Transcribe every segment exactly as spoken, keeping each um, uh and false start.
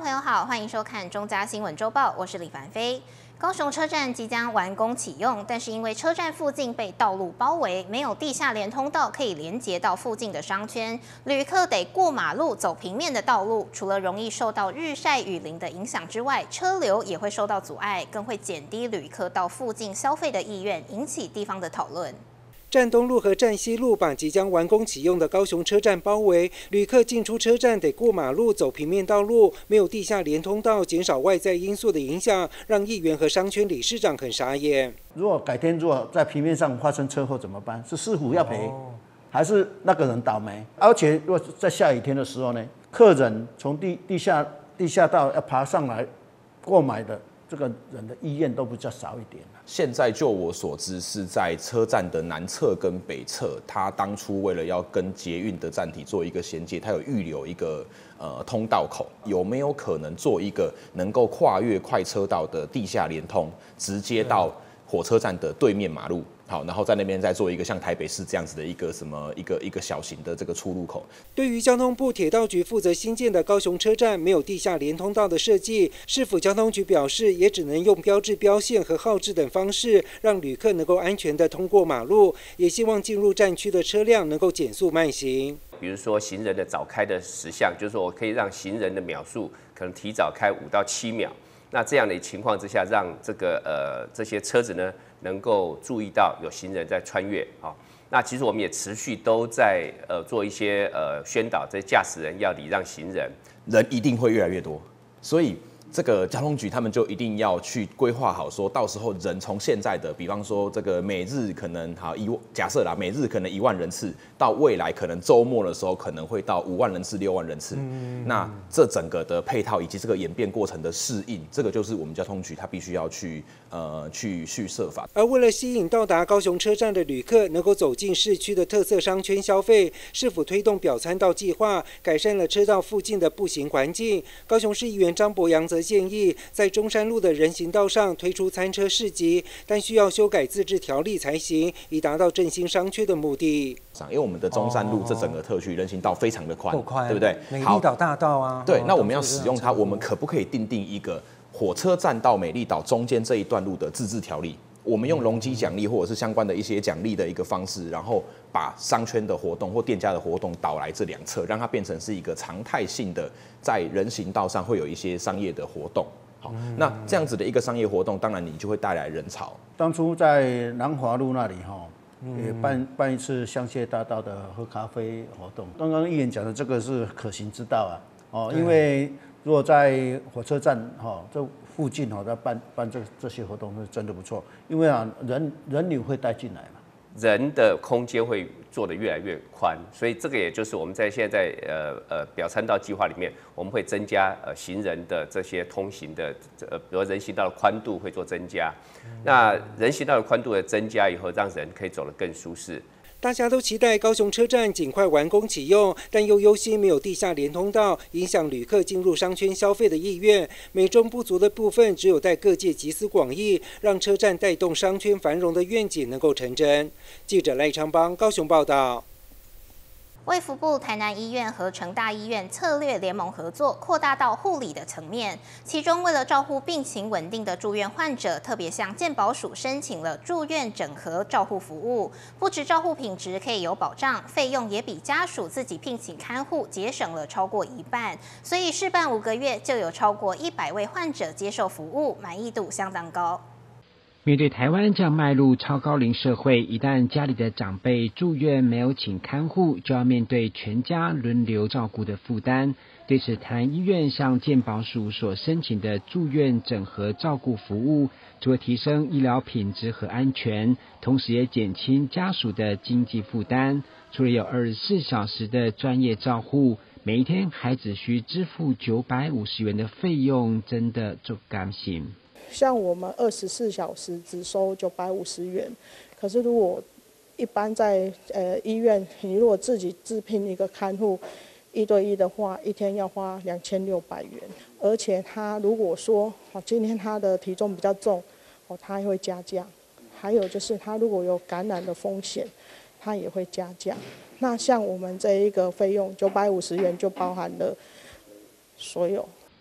朋友好，欢迎收看中嘉新闻周报，我是李凡飞。高雄车站即将完工启用，但是因为车站附近被道路包围，没有地下连通道可以连接到附近的商圈，旅客得过马路走平面的道路，除了容易受到日晒雨淋的影响之外，车流也会受到阻碍，更会减低旅客到附近消费的意愿，引起地方的讨论。 站东路和站西路把即将完工启用的高雄车站包围，旅客进出车站得过马路走平面道路，没有地下连通道，减少外在因素的影响，让议员和商圈理事长很傻眼。 如果改天如果在平面上发生车祸怎么办？是市府要赔，哦、还是那个人倒霉？而且如果在下雨天的时候呢，客人从地地下地下道要爬上来购买的。 这个人的意愿都比较少一点。 现在就我所知，是在车站的南侧跟北侧，他当初为了要跟捷运的站体做一个衔接，他有预留一个呃通道口，有没有可能做一个能够跨越快车道的地下连通，直接到火车站的对面马路？ 好，然后在那边再做一个像台北市这样子的一个什么一个一个小型的这个出入口。 对于交通部铁道局负责新建的高雄车站没有地下连通道的设计，市府交通局表示，也只能用标志标线和号志等方式，让旅客能够安全的通过马路，也希望进入站区的车辆能够减速慢行。 比如说行人的早开的时项，就是说我可以让行人的秒数可能提早开五到七秒。 那这样的情况之下，让这个呃这些车子呢能够注意到有行人在穿越啊、哦。那其实我们也持续都在呃做一些呃宣导，这驾驶人要礼让行人， 人一定会越来越多，所以这个交通局他们就一定要去规划好，说到时候人从现在的，比方说这个每日可能好一假设啦，每日可能一万人次，到未来可能周末的时候可能会到五万人次、六万人次。嗯、那这整个的配套以及这个演变过程的适应，这个就是我们交通局它必须要去呃去去设法。 而为了吸引到达高雄车站的旅客能够走进市区的特色商圈消费，市府推动表参道计划，改善了车道附近的步行环境。高雄市议员张博洋则 建议在中山路的人行道上推出餐车市集，但需要修改自治条例才行，以达到振兴商圈的目的。 因为我们的中山路这整个特区人行道非常的宽，对不对？ 美丽岛大道啊， 对，那我们要使用它，我们可不可以订定一个火车站到美丽岛中间这一段路的自治条例？ 我们用容积奖励或者是相关的一些奖励的一个方式，然后把商圈的活动或店家的活动导来这两侧，让它变成是一个常态性的，在人行道上会有一些商业的活动。好，那这样子的一个商业活动，当然你就会带来人潮。 当初在南华路那里哈，也办办一次香榭大道的喝咖啡活动。刚刚议员讲的这个是可行之道啊，哦，因为如果在火车站哈这 附近哈，在办办这这些活动是真的不错，因为啊人人流会带进来嘛， 人的空间会做得越来越宽，所以这个也就是我们在现在呃呃表参道计划里面，我们会增加呃行人的这些通行的呃，比如人行道的宽度会做增加，那人行道的宽度的增加以后，让人可以走得更舒适。 大家都期待高雄车站尽快完工启用，但又忧心没有地下连通道，影响旅客进入商圈消费的意愿。美中不足的部分，只有待各界集思广益，让车站带动商圈繁荣的愿景能够成真。记者赖昌邦高雄报道。 卫福部台南医院和成大医院策略联盟合作，扩大到护理的层面。其中，为了照顾病情稳定的住院患者，特别向健保署申请了住院整合照护服务。不止照护品质可以有保障，费用也比家属自己聘请看护节省了超过一半。所以试办五个月，就有超过一百位患者接受服务，满意度相当高。 面对台湾这样迈入超高龄社会，一旦家里的长辈住院没有请看护，就要面对全家轮流照顾的负担。对此，台南医院向健保署所申请的住院整合照顾服务，除了提升医疗品质和安全，同时也减轻家属的经济负担。除了有二十四小时的专业照护，每一天还只需支付九百五十元的费用，真的足甘心。 像我们二十四小时只收九百五十元，可是如果一般在呃医院，你如果自己自聘一个看护，一对一的话，一天要花两千六百元，而且他如果说哦今天他的体重比较重，哦他也会加价，还有就是他如果有感染的风险，他也会加价。那像我们这一个费用九百五十元就包含了所有。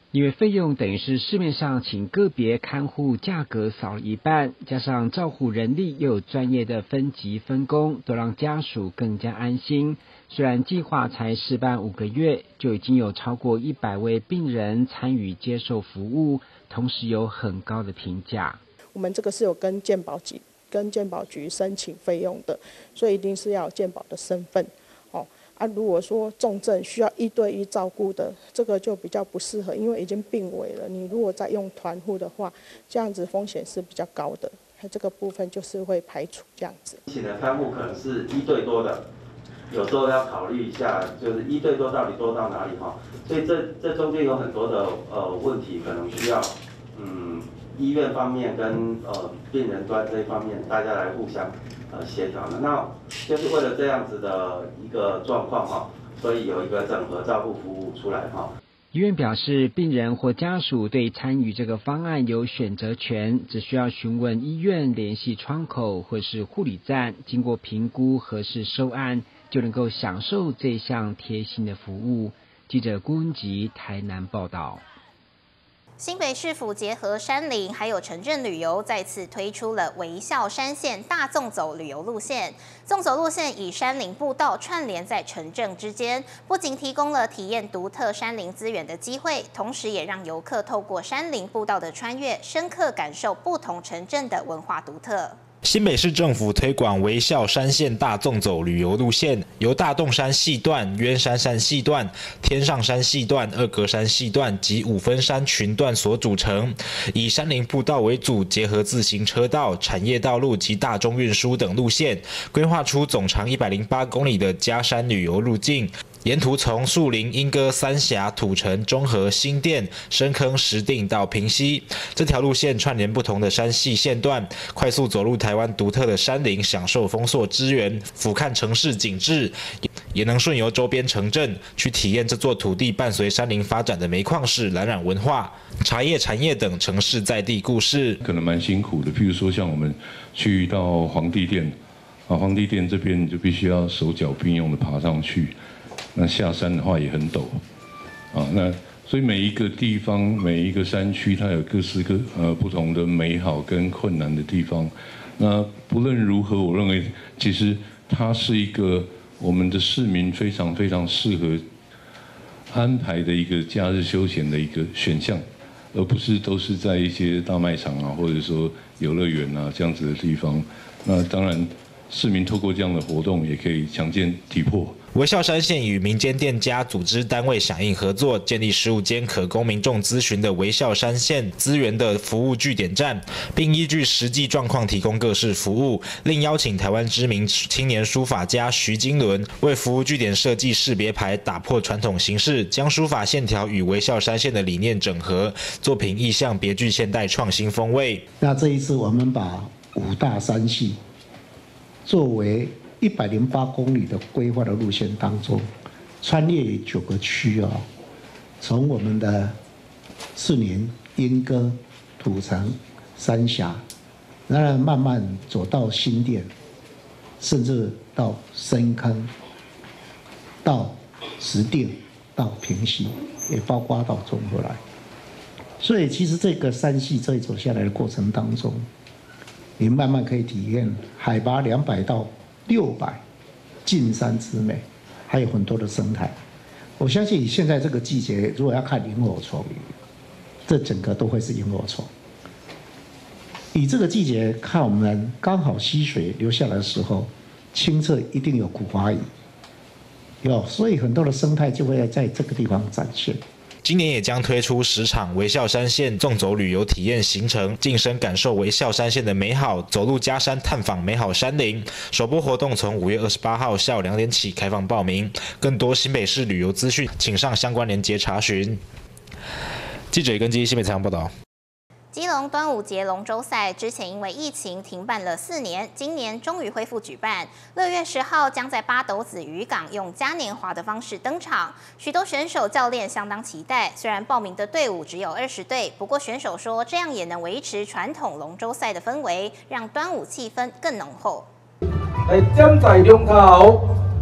因为费用等于是市面上请个别看护价格少了一半，加上照护人力又有专业的分级分工，都让家属更加安心。虽然计划才试办五个月，就已经有超过一百位病人参与接受服务，同时有很高的评价。 我们这个是有跟健保局跟健保局申请费用的，所以一定是要有健保的身份。哦啊，如果说重症需要一对一照顾的，这个就比较不适合，因为已经病危了。你如果再用团护的话，这样子风险是比较高的，这个部分就是会排除这样子。 请的看护可能是一对多的，有时候要考虑一下，就是一对多到底多到哪里哈？所以这这中间有很多的呃问题，可能需要嗯医院方面跟呃病人端这一方面大家来互相。呃，协调的，那就是为了这样子的一个状况哈，所以有一个整合照护服务出来哈。 医院表示，病人或家属对参与这个方案有选择权，只需要询问医院联系窗口或是护理站，经过评估核实收案，就能够享受这项贴心的服务。记者郭文吉台南报道。 新北市府结合山林还有城镇旅游，再次推出了微笑山线大纵走旅游路线。纵走路线以山林步道串联在城镇之间，不仅提供了体验独特山林资源的机会，同时也让游客透过山林步道的穿越，深刻感受不同城镇的文化独特。 新北市政府推广微笑山线大纵走旅游路线，由大洞山系段、鸢山山系段、天上山系段、二格山系段及五分山群段所组成，以山林步道为主，结合自行车道、产业道路及大众运输等路线，规划出总长一百零八公里的嘉山旅游路径。沿途从树林、莺歌、三峡、土城、中和、新店、深坑、石碇到平溪，这条路线串联不同的山系线段，快速走入台湾独特的山林，享受丰硕资源，俯瞰城市景致，也能顺游周边城镇，去体验这座土地伴随山林发展的煤矿史、染染文化、茶叶产业等城市在地故事。 可能蛮辛苦的，譬如说像我们去到皇帝殿，啊，皇帝殿这边你就必须要手脚并用的爬上去。那下山的话也很陡，啊，那所以每一个地方、每一个山区，它有各式各呃不同的美好跟困难的地方。那不论如何，我认为其实它是一个我们的市民非常非常适合安排的一个假日休闲的一个选项，而不是都是在一些大卖场啊，或者说游乐园啊这样子的地方。那当然，市民透过这样的活动，也可以强健体魄。 微笑山线与民间店家、组织单位响应合作，建立十五间可供民众咨询的微笑山线资源的服务据点站，并依据实际状况提供各式服务。另邀请台湾知名青年书法家徐金伦为服务据点设计识别牌，打破传统形式，将书法线条与微笑山线的理念整合，作品意象别具现代创新风味。 那这一次我们把五大山系作为一百零八公里的规划的路线当中，穿越九个区啊，从我们的士林、莺歌、土城、三峡，然后慢慢走到新店，甚至到深坑，到石碇，到平溪，也包括到中和来。所以其实这个山系这一走下来的过程当中，你慢慢可以体验海拔两百到六百近山之美，还有很多的生态。我相信现在这个季节，如果要看萤火虫，这整个都会是萤火虫。以这个季节看，我们刚好溪水流下来的时候，清澈一定有苦花蚁，有，所以很多的生态就会在这个地方展现。 今年也将推出十场微笑山线纵走旅游体验行程，近身感受微笑山线的美好，走入嘉山探访美好山林。首波活动从五月二十八号下午两点起开放报名，更多新北市旅游资讯，请上相关连结查询。记者根据新北采访报道。 基隆端午节龙舟赛之前因为疫情停办了四年，今年终于恢复举办。六月十号将在八斗子渔港用嘉年华的方式登场，许多选手教练相当期待。虽然报名的队伍只有二十队，不过选手说这样也能维持传统龙舟赛的氛围，让端午气氛更浓厚。 来站在龙头，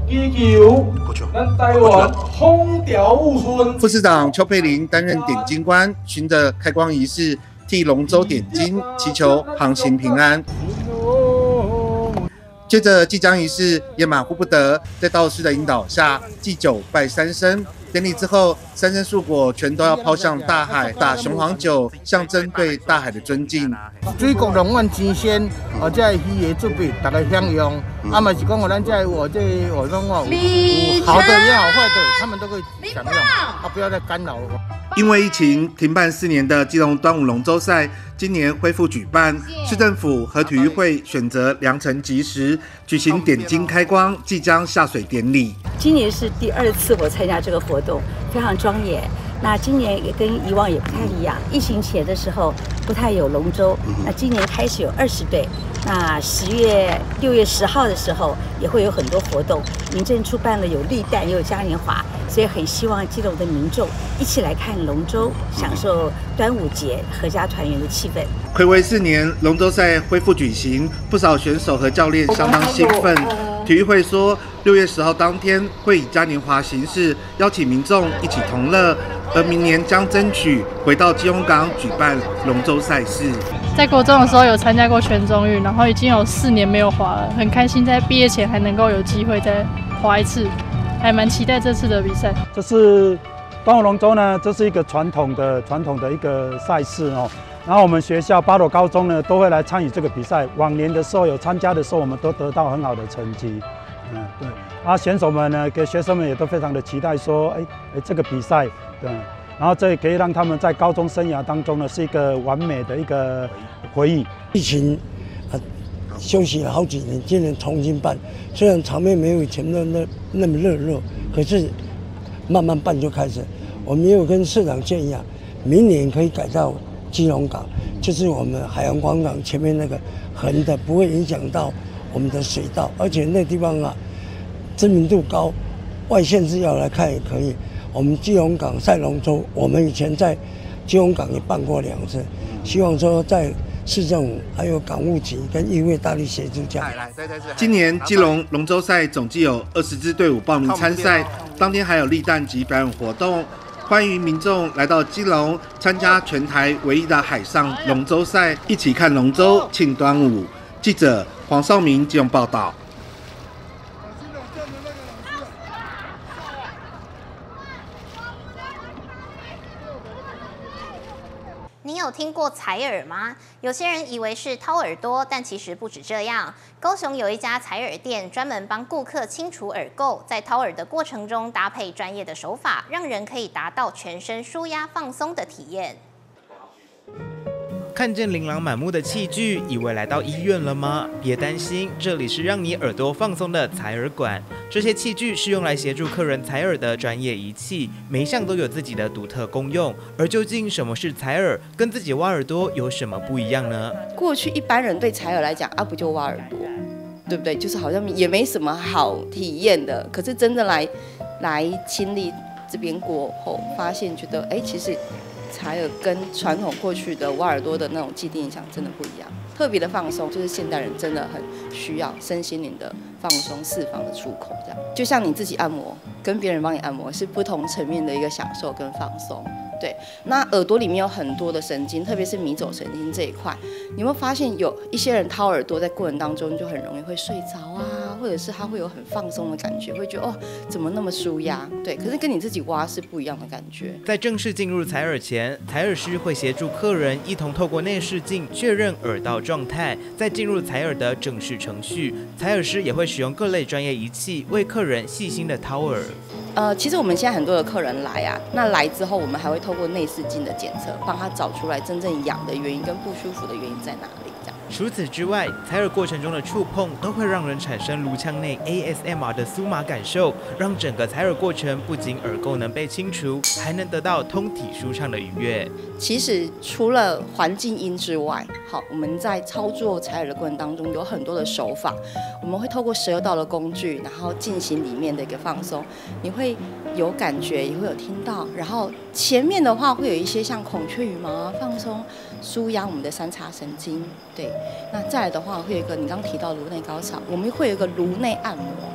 祈求咱台湾风调雨顺。 副市长邱佩玲担任点睛官，循着开光仪式替龙舟点睛，祈求航行平安。接着祭江仪式也马虎不得，在道士的引导下祭酒拜三牲。典礼之后，三牲素果全都要抛向大海，打雄黄酒，象征对大海的尊敬。 水国龙阮真鲜，哦，这鱼的准备大家享用。啊，嘛是讲我咱这我这我讲哦，有好的也好坏的，他们都可以享用，啊，不要再干扰我。 因为疫情停办四年的基隆端午龙舟赛，今年恢复举办。市政府和体育会选择良辰吉时，举行点睛开光、即将下水典礼。 今年是第二次我参加这个活动，非常庄严。那今年也跟以往也不太一样，疫情前的时候不太有龙舟，那今年开始有二十队。那十月六月十号的时候也会有很多活动，民政处办了有立蛋，也有嘉年华，所以很希望基隆的民众一起来看龙舟，享受端午节合家团圆的气氛。 睽违四年，龙舟赛恢复举行，不少选手和教练相当兴奋。体育会说，六月十号当天会以嘉年华形式邀请民众一起同乐，而明年将争取回到基隆港举办龙舟赛事。 在国中的时候有参加过全中运，然后已经有四年没有滑了，很开心在毕业前还能够有机会再滑一次，还蛮期待这次的比赛。 这是端午龙舟呢，这是一个传统的传统的一个赛事哦。然后我们学校八斗高中呢都会来参与这个比赛，往年的时候有参加的时候，我们都得到很好的成绩。嗯，对。啊，选手们呢，给学生们也都非常的期待说，哎哎，这个比赛，对。然后这也可以让他们在高中生涯当中呢，是一个完美的一个回忆。 疫情啊，休息了好几年，今年重新办，虽然场面没有以前那那那么热络，可是慢慢办就开始。我们也有跟市长建议啊，明年可以改到基隆港，就是我们海洋广场前面那个横的，不会影响到我们的水道，而且那地方啊知名度高，外县市要来看也可以。我们基隆港赛龙舟，我们以前在基隆港也办过两次，希望说在市政府还有港务局跟议会大力协助下。 今年基隆龙舟赛总计有二十支队伍报名参赛，当天还有立蛋及表演活动。欢迎民众来到基隆参加全台唯一的海上龙舟赛，一起看龙舟庆端午。记者黄少明基隆报道。 你有听过采耳吗？有些人以为是掏耳朵，但其实不止这样。高雄有一家采耳店，专门帮顾客清除耳垢，在掏耳的过程中搭配专业的手法，让人可以达到全身舒压放松的体验。 看见琳琅满目的器具，以为来到医院了吗？别担心，这里是让你耳朵放松的采耳馆。这些器具是用来协助客人采耳的专业仪器，每一项都有自己的独特功用。而究竟什么是采耳，跟自己挖耳朵有什么不一样呢？ 过去一般人对采耳来讲，啊不就挖耳朵，对不对？就是好像也没什么好体验的。可是真的来来亲历这边过后，发现觉得，哎，其实采耳跟传统过去的挖耳朵的那种既定印象真的不一样，特别的放松，就是现代人真的很需要身心灵的放松、释放的出口。这样，就像你自己按摩，跟别人帮你按摩是不同层面的一个享受跟放松。对，那耳朵里面有很多的神经，特别是迷走神经这一块，你有没有发现有一些人掏耳朵在过程当中就很容易会睡着啊，或者是他会有很放松的感觉，会觉得哦怎么那么舒压？对，可是跟你自己挖是不一样的感觉。 在正式进入采耳前，采耳师会协助客人一同透过内视镜确认耳道状态，再进入采耳的正式程序。采耳师也会使用各类专业仪器为客人细心的掏耳。 呃，其实我们现在很多的客人来啊，那来之后我们还会透过内视镜的检测，帮他找出来真正痒的原因跟不舒服的原因在哪里。这样。 除此之外，采耳过程中的触碰都会让人产生颅腔内 A S M R 的酥麻感受，让整个采耳过程不仅耳垢能被清除，还能得到通体舒畅的愉悦。 其实除了环境音之外，好，我们在操作采耳的过程当中有很多的手法，我们会透过舌道的工具，然后进行里面的一个放松，你会有感觉，也会有听到。然后前面的话会有一些像孔雀羽毛啊放松，舒压我们的三叉神经。对，那再来的话会有一个你刚刚提到颅内高潮，我们会有一个颅内按摩。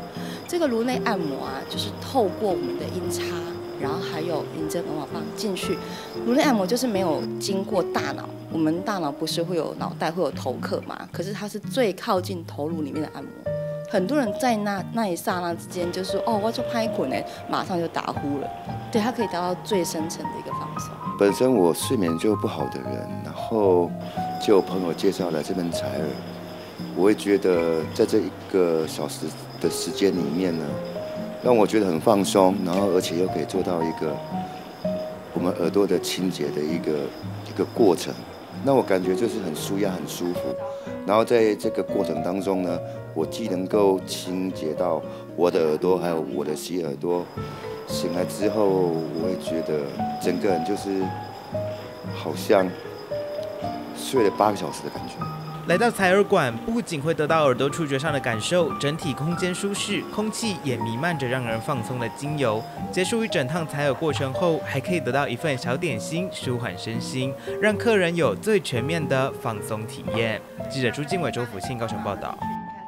这个颅内按摩啊，就是透过我们的音叉，然后还有银针耳瓦棒进去。颅内按摩就是没有经过大脑，我们大脑不是会有脑袋会有头壳嘛？可是它是最靠近头颅里面的按摩。很多人在那那一刹那之间，就是说哦，我就拍滚哎，马上就打呼了。对，它可以达到最深层的一个放松。 本身我睡眠就不好的人，然后就有朋友介绍来这边采耳，我会觉得在这一个小时的时间里面呢，让我觉得很放松，然后而且又可以做到一个我们耳朵的清洁的一个一个过程，那我感觉就是很舒压、很舒服。然后在这个过程当中呢，我既能够清洁到我的耳朵，还有我的洗耳朵。醒来之后，我会觉得整个人就是好像睡了八个小时的感觉。 来到采耳馆，不仅会得到耳朵触觉上的感受，整体空间舒适，空气也弥漫着让人放松的精油。结束一整趟采耳过程后，还可以得到一份小点心，舒缓身心，让客人有最全面的放松体验。记者朱经纬、周福庆高雄报道。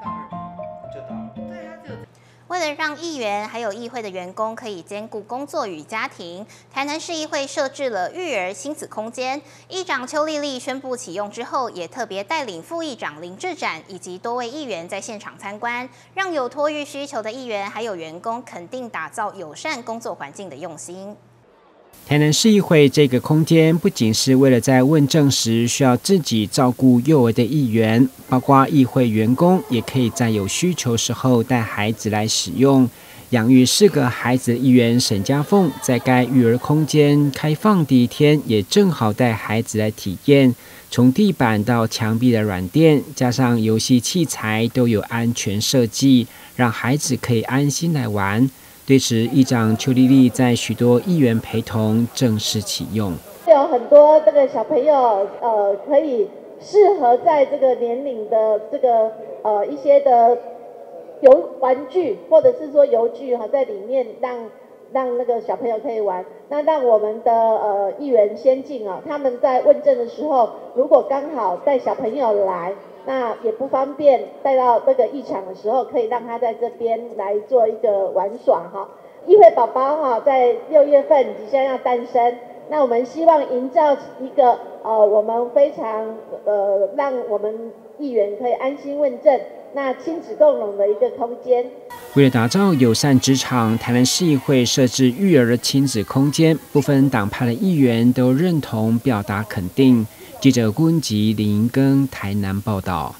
为了让议员还有议会的员工可以兼顾工作与家庭，台南市议会设置了育儿亲子空间。议长邱丽丽宣布启用之后，也特别带领副议长林志展以及多位议员在现场参观，让有托育需求的议员还有员工肯定打造友善工作环境的用心。 台南市议会这个空间不仅是为了在问政时需要自己照顾幼儿的议员，包括议会员工也可以在有需求时候带孩子来使用。养育四个孩子的议员沈家凤在该育儿空间开放第一天，也正好带孩子来体验，从地板到墙壁的软垫，加上游戏器材都有安全设计，让孩子可以安心来玩。对此，议长邱丽丽在许多议员陪同正式启用。 有很多这个小朋友，呃，可以适合在这个年龄的这个呃一些的游玩具，或者是说游具哈，在里面让让那个小朋友可以玩。那让我们的呃议员先进啊，他们在问政的时候，如果刚好带小朋友来。那也不方便带到那个议场的时候，可以让他在这边来做一个玩耍哈。议会宝宝哈，在六月份即将要诞生，那我们希望营造一个呃，我们非常呃，让我们议员可以安心问政，那亲子共融的一个空间。 为了打造友善职场，台南市议会设置育儿的亲子空间，不分党派的议员都认同，表达肯定。记者顾文吉、林银庚台南报道。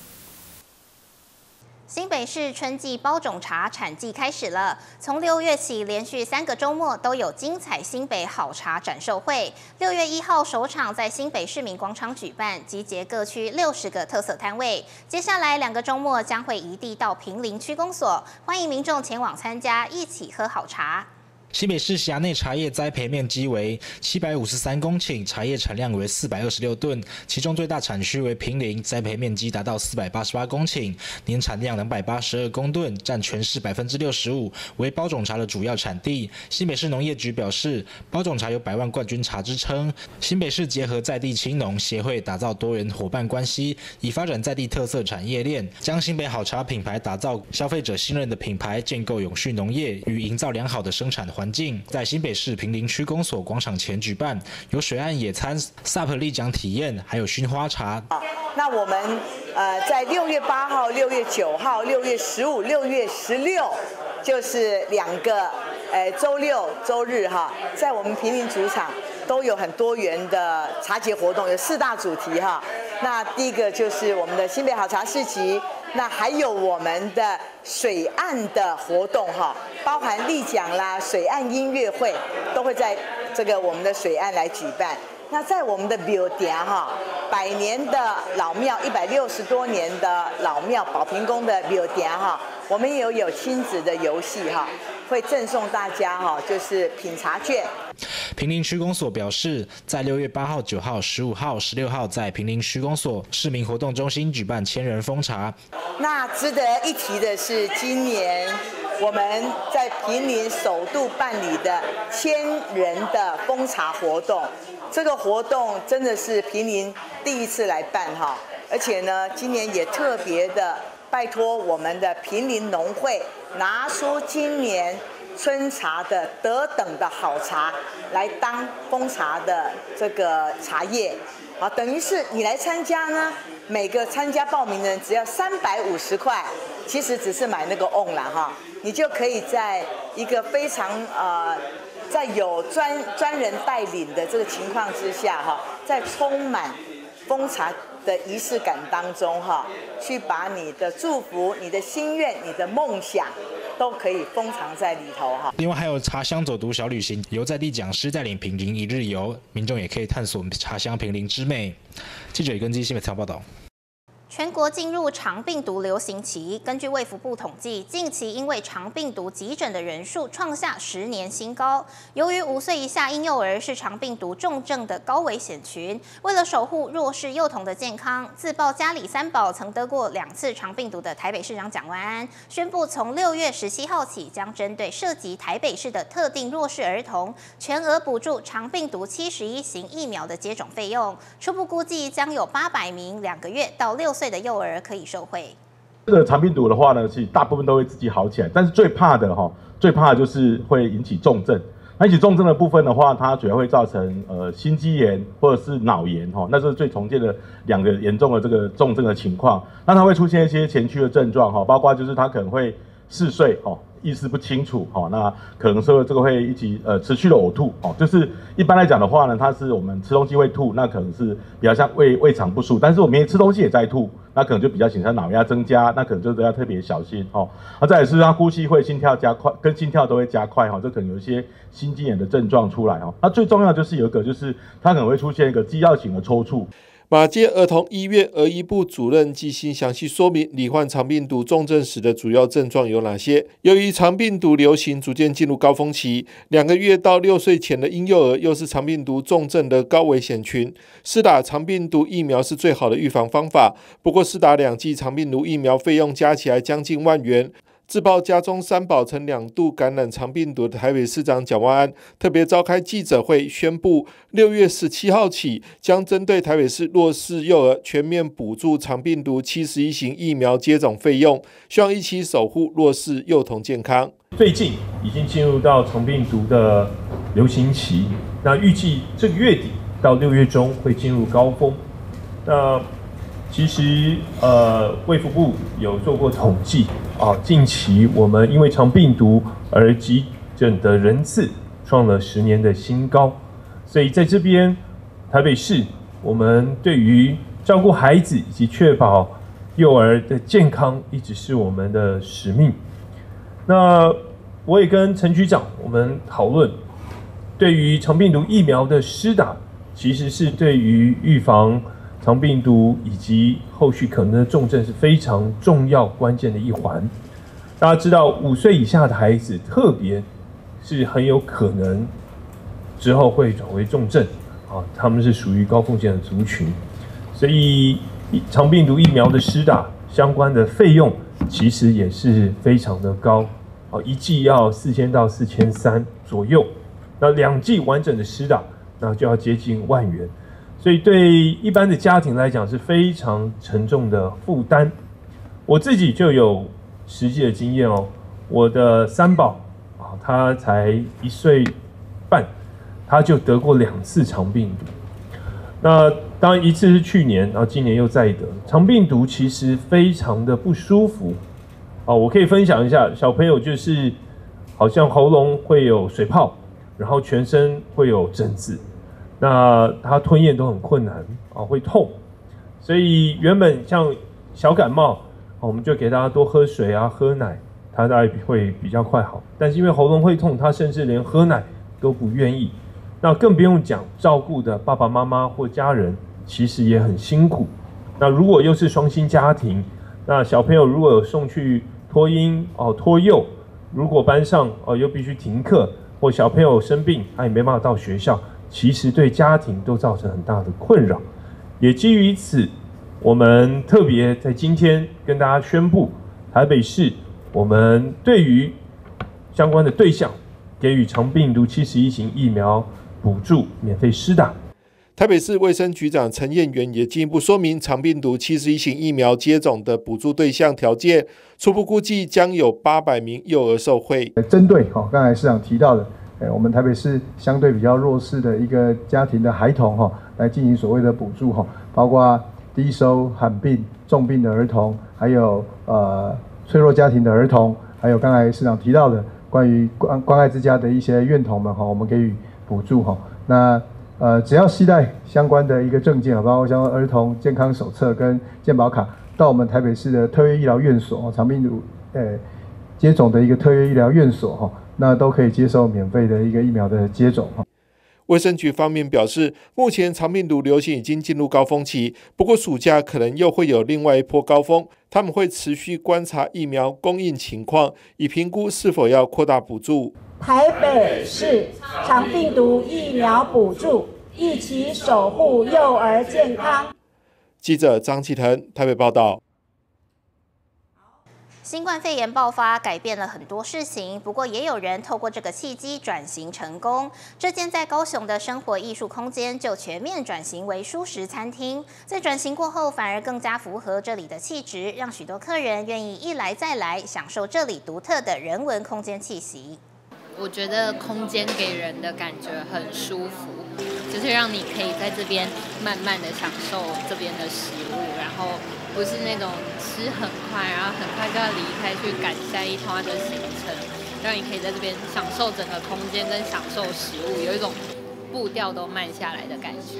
新北市春季包种茶产季开始了，从六月起，连续三个周末都有精彩新北好茶展售会。六月一号首场在新北市民广场举办，集结各区六十个特色摊位。接下来两个周末将会移地到坪林区公所，欢迎民众前往参加，一起喝好茶。 新北市辖内茶叶栽培面积为七百五十三公顷，茶叶产量为四百二十六吨，其中最大产区为坪林，栽培面积达到四百八十八公顷，年产量两百八十二公吨，占全市百分之六十五，为包种茶的主要产地。新北市农业局表示，包种茶有百万冠军茶之称。新北市结合在地青农协会，打造多元伙伴关系，以发展在地特色产业链，将新北好茶品牌打造消费者信任的品牌，建构永续农业与营造良好的生产环境。环境在新北市坪林区公所广场前举办，有水岸野餐、S U P 立桨体验，还有熏花茶。 那我们呃在六月八号、六月九号、六月十五、六月十六，就是两个呃周六、周日哈，在我们坪林主场都有很多元的茶节活动，有四大主题哈。那第一个就是我们的新北好茶市集。那还有我们的水岸的活动哈，包含立桨啦、水岸音乐会，都会在这个我们的水岸来举办。那在我们的庙埕哈，百年的老庙，一百六十多年的老庙保平宫的庙埕哈，我们也有有亲子的游戏哈，会赠送大家哈，就是品茶券。 坪林区公所表示，在六月八号、九号、十五号、十六号，在坪林区公所市民活动中心举办千人封茶。 那值得一提的是，今年我们在坪林首度办理的千人的封茶活动，这个活动真的是坪林第一次来办哈，而且呢，今年也特别的拜托我们的坪林农会拿出今年春茶的得等的好茶来当封茶的这个茶叶，好，等于是你来参加呢，每个参加报名的人只要三百五十块，其实只是买那个瓮啦哈，你就可以在一个非常呃，在有专专人带领的这个情况之下哈，在充满封茶的仪式感当中哈，去把你的祝福、你的心愿、你的梦想，都可以封藏在里头哈。 另外还有茶乡走读小旅行，由在地讲师带领品茗一日游，民众也可以探索茶乡品茗之美。记者李根基新北采访报道。 全国进入长病毒流行期，根据卫福部统计，近期因为长病毒急诊的人数创下十年新高。由于五岁以下婴幼儿是长病毒重症的高危险群，为了守护弱势幼童的健康，自曝家里三宝曾得过两次长病毒的台北市长蒋万安，宣布从六月十七号起，将针对涉及台北市的特定弱势儿童，全额补助长病毒七十一型疫苗的接种费用。初步估计将有八百名两个月到六岁的幼儿可以受惠。 这个长病毒的话呢，其实大部分都会自己好起来，但是最怕的哈，最怕的就是会引起重症。那引起重症的部分的话，它主要会造成呃心肌炎或者是脑炎哈，那是最常见的两个严重的这个重症的情况。那它会出现一些前驱的症状哈，包括就是它可能会嗜睡哈，意识不清楚哈，那可能说这个会一起呃持续的呕吐哦，就是一般来讲的话呢，它是我们吃东西会吐，那可能是比较像胃胃肠不舒服，但是我们也吃东西也在吐，那可能就比较显示脑压增加，那可能就是要特别小心哦。那再来是它呼吸会心跳加快，跟心跳都会加快哈，这可能有一些心肌炎的症状出来哦。那最重要就是有一个就是它可能会出现一个肌药型的抽搐。 马偕儿童医院儿医部主任季欣详细说明罹患长病毒重症时的主要症状有哪些。由于长病毒流行逐渐进入高峰期，两个月到六岁前的婴幼儿又是长病毒重症的高危险群，施打长病毒疫苗是最好的预防方法。不过施打两剂长病毒疫苗费用加起来将近万元。自曝家中三宝曾两度感染长病毒的台北市长蒋万安特别召开记者会，宣布六月十七号起将针对台北市弱势幼儿全面补助长病毒七十一型疫苗接种费用，希望一起守护弱势幼童健康。 最近已经进入到长病毒的流行期，那预计这个月底到六月中会进入高峰。那其实，呃，卫福部有做过统计啊，近期我们因为长病毒而急诊的人次创了十年的新高，所以在这边台北市，我们对于照顾孩子以及确保幼儿的健康，一直是我们的使命。那我也跟陈局长我们讨论，对于长病毒疫苗的施打，其实是对于预防长病毒以及后续可能的重症是非常重要关键的一环。大家知道，五岁以下的孩子，特别是很有可能之后会转为重症啊，他们是属于高风险的族群，所以长病毒疫苗的施打相关的费用其实也是非常的高啊，一剂要四千到四千三左右，那两剂完整的施打，那就要接近万元。所以对一般的家庭来讲是非常沉重的负担。我自己就有实际的经验哦，我的三宝啊，他才一岁半，他就得过两次长病毒。那当然一次是去年，然后今年又再得。长病毒其实非常的不舒服啊，我可以分享一下，小朋友就是好像喉咙会有水泡，然后全身会有疹子。那他吞咽都很困难啊，会痛，所以原本像小感冒，我们就给大家多喝水啊，喝奶，他大概会比较快好。但是因为喉咙会痛，他甚至连喝奶都不愿意。那更不用讲照顾的爸爸妈妈或家人，其实也很辛苦。那如果又是双薪家庭，那小朋友如果有送去托婴哦托幼，如果班上哦又必须停课，或小朋友生病，他也没办法到学校。其实对家庭都造成很大的困扰，也基于此，我们特别在今天跟大家宣布，台北市我们对于相关的对象给予长病毒七十一型疫苗补助，免费施打。 台北市卫生局长陈彦元也进一步说明肠病毒七十一型疫苗接种的补助对象条件，初步估计将有八百名幼儿受惠。 针对哦，刚才市长提到的，哎，我们台北市相对比较弱势的一个家庭的孩童哈，来进行所谓的补助哈，包括低收、罕病、重病的儿童，还有呃脆弱家庭的儿童，还有刚才市长提到的关于关关爱之家的一些院童们哈，我们给予补助哈。那呃，只要携带相关的一个证件，包括像儿童健康手册跟健保卡，到我们台北市的特约医疗院所，肠病毒呃接种的一个特约医疗院所哈，那都可以接受免费的一个疫苗的接种哈。 卫生局方面表示，目前肠病毒流行已经进入高峰期，不过暑假可能又会有另外一波高峰，他们会持续观察疫苗供应情况，以评估是否要扩大补助。 台北市肠病毒疫苗补助，一起守护幼儿健康。 记者张启腾台北报道。 新冠肺炎爆发改变了很多事情，不过也有人透过这个契机转型成功。这间在高雄的生活艺术空间就全面转型为蔬食餐厅，在转型过后反而更加符合这里的气质，让许多客人愿意一来再来，享受这里独特的人文空间气息。 我觉得空间给人的感觉很舒服，就是让你可以在这边慢慢的享受这边的食物，然后不是那种吃很快，然后很快就要离开去赶下一趟的行程，让你可以在这边享受整个空间跟享受食物，有一种步调都慢下来的感觉。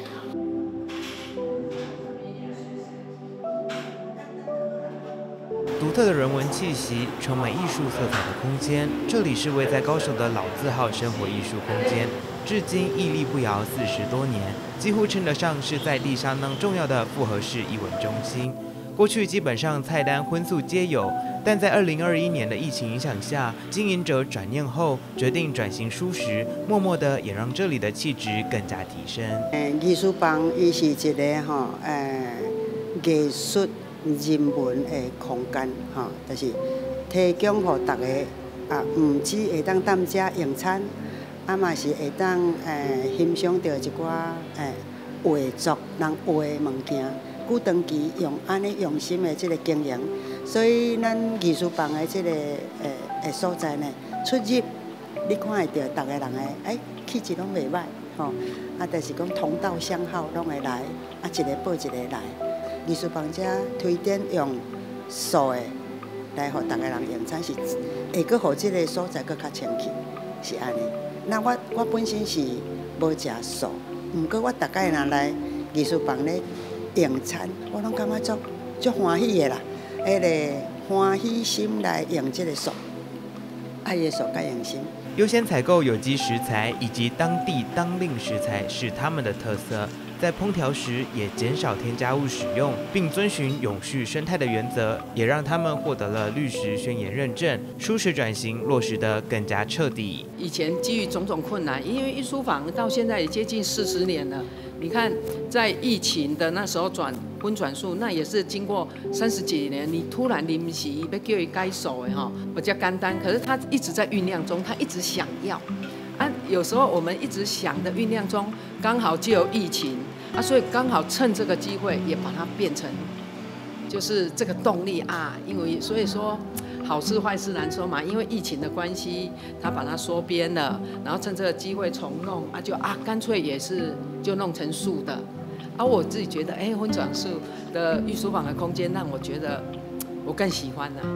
独特的人文气息，充满艺术色彩的空间。这里是位在高雄的老字号生活艺术空间，至今屹立不摇四十多年，几乎称得上是在地相当重要的复合式艺文中心。过去基本上菜单荤素皆有，但在二零二一年的疫情影响下，经营者转念后决定转型蔬食，默默的也让这里的气质更加提升。 诶，艺术房伊是一个吼，诶，艺术人文的空间，吼，就是提供予大家啊，唔止会当踮遮用餐，啊嘛是会当诶欣赏到一寡诶画作人画的物件。古长期用安尼用心的这个经营，所以咱艺术房的这个诶诶所在呢，出入你看会到，大家人的诶气质拢袂歹，吼，啊，但是讲同道相好拢会来，啊，一个报一个来。艺术房遮推荐用素的来互大家人用餐，是会阁互这个所在阁较清气，是安尼。那我我本身是无食素，毋过我大概若来艺术房咧。用餐，我拢感觉足足欢喜的啦，迄个欢喜心来用这个素，爱的素甲用心。 优先采购有机食材以及当地当令食材是他们的特色，在烹调时也减少添加物使用，并遵循永续生态的原则，也让他们获得了绿食宣言认证，蔬食转型落实得更加彻底。 以前基于种种困难，因为艺术坊到现在也接近四十年了。你看，在疫情的那时候转荤转素，那也是经过三十几年，你突然临时要叫伊改手的哈，比较简单。可是他一直在酝酿中，他一直想要啊。有时候我们一直想的酝酿中，刚好就有疫情啊，所以刚好趁这个机会也把它变成，就是这个动力啊。因为所以说。好事坏事难说嘛，因为疫情的关系，他把它缩编了，然后趁这个机会重弄啊，就啊干脆也是就弄成素的。而、啊、我自己觉得，哎，荤转素的艺术坊的空间让我觉得我更喜欢了、啊。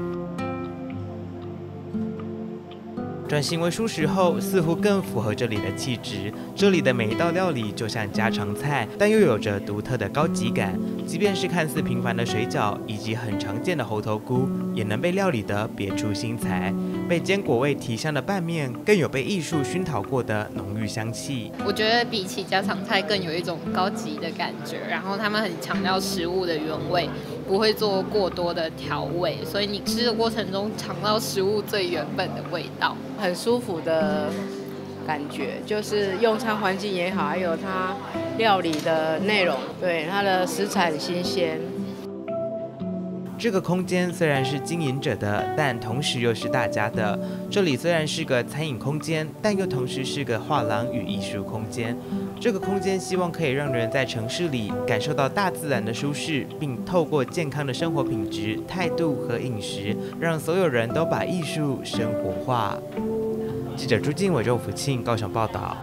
转型为蔬食后，似乎更符合这里的气质。这里的每一道料理就像家常菜，但又有着独特的高级感。即便是看似平凡的水饺，以及很常见的猴头菇，也能被料理得别出心裁。被坚果味提香的拌面，更有被艺术熏陶过的浓郁香气。 我觉得比起家常菜，更有一种高级的感觉。然后他们很强调食物的原味，不会做过多的调味，所以你吃的过程中尝到食物最原本的味道。 很舒服的感觉，就是用餐环境也好，还有它料理的内容，对它的食材很新鲜。 这个空间虽然是经营者的，但同时又是大家的。这里虽然是个餐饮空间，但又同时是个画廊与艺术空间。这个空间希望可以让人在城市里感受到大自然的舒适，并透过健康的生活品质、态度和饮食，让所有人都把艺术生活化。记者朱静伟、周福庆高雄报道。